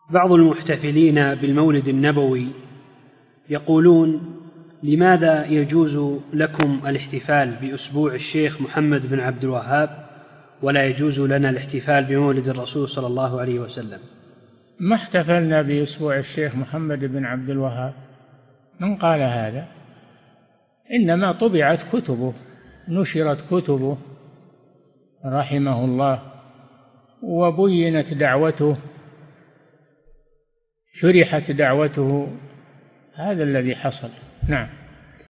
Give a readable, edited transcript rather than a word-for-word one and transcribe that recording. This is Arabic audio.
بعض المحتفلين بالمولد النبوي يقولون: لماذا يجوز لكم الاحتفال بأسبوع الشيخ محمد بن عبد الوهاب ولا يجوز لنا الاحتفال بمولد الرسول صلى الله عليه وسلم؟ ما احتفلنا بأسبوع الشيخ محمد بن عبد الوهاب، من قال هذا؟ إنما طبعت كتبه، نشرت كتبه رحمه الله، وبينت دعوته، شرحت دعوته، هذا الذي حصل. نعم.